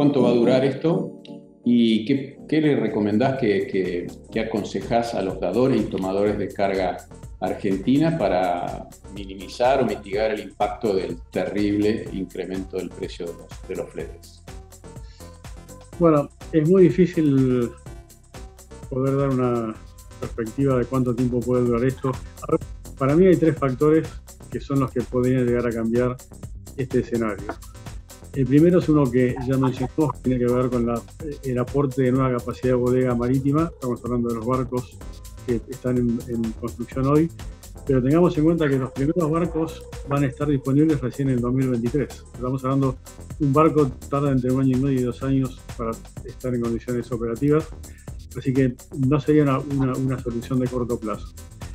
cuánto va a durar esto y qué le recomendás, que aconsejás a los dadores y tomadores de carga argentina para minimizar o mitigar el impacto del terrible incremento del precio de los fletes? Bueno, es muy difícil poder dar una perspectiva de cuánto tiempo puede durar esto. Para mí hay tres factores que son los que podrían llegar a cambiar este escenario. El primero es uno que ya mencionamos, que tiene que ver con el aporte de nueva capacidad de bodega marítima. Estamos hablando de los barcos que están en construcción hoy, pero tengamos en cuenta que los primeros barcos van a estar disponibles recién en el 2023. Estamos hablando, un barco tarda entre 1 año y medio y 2 años para estar en condiciones operativas, así que no sería una solución de corto plazo.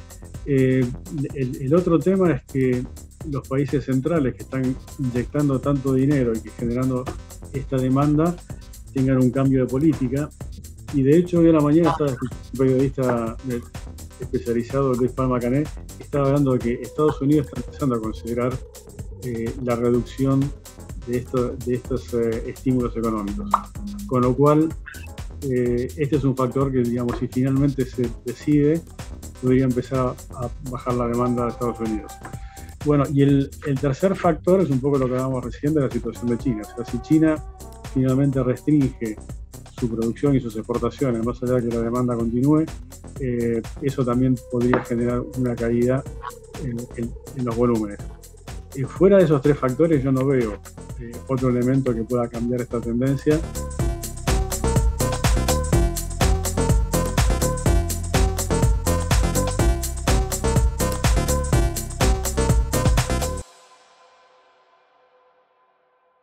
El otro tema es que los países centrales que están inyectando tanto dinero y que generando esta demanda tengan un cambio de política. Y de hecho hoy a la mañana estaba escuchando un periodista especializado, Luis Palma Cané, que estaba hablando de que Estados Unidos está empezando a considerar la reducción de estos estímulos económicos. Con lo cual, este es un factor que, digamos, si finalmente se decide, podría empezar a bajar la demanda de Estados Unidos. Bueno, y el tercer factor es un poco lo que hablábamos recién de la situación de China. O sea, si China finalmente restringe su producción y sus exportaciones, más allá de que la demanda continúe, eso también podría generar una caída en los volúmenes. Fuera de esos tres factores, yo no veo otro elemento que pueda cambiar esta tendencia.